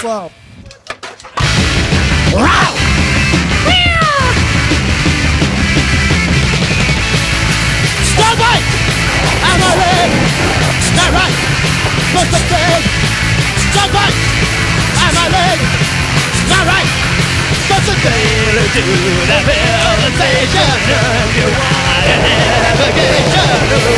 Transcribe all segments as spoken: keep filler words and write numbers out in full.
slow. Stop right! I'm a leg! Stop right! Put the thing! Stop right! I'm a leg! Stop right! Put the thing to the realization of your wide navigation.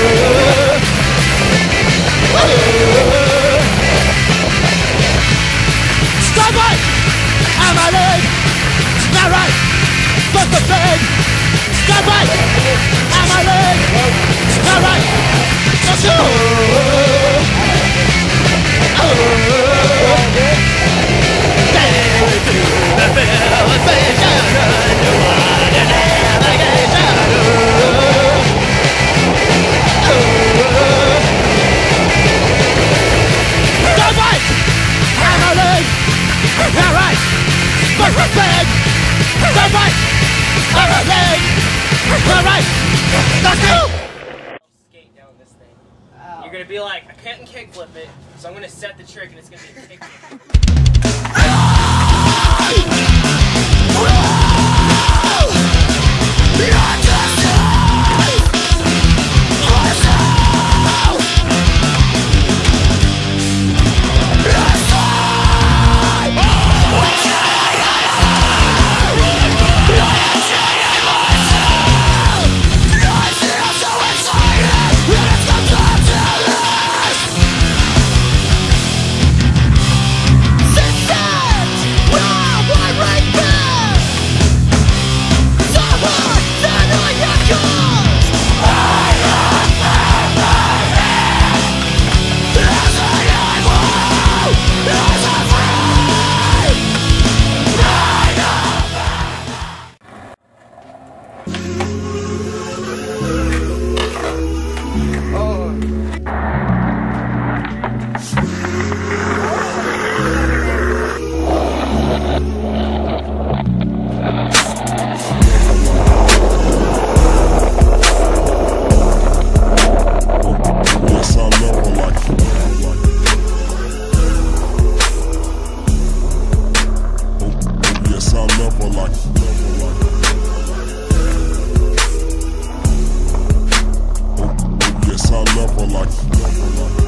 Stop right! I'm a leg! Stop right! Put the thing! Stop right! I'm a leg! Stop right! Let's go! Skate down this thing. You're gonna be like, I can't kickflip it, so I'm gonna set the trick and it's gonna be a kickflip. Yes, I love her like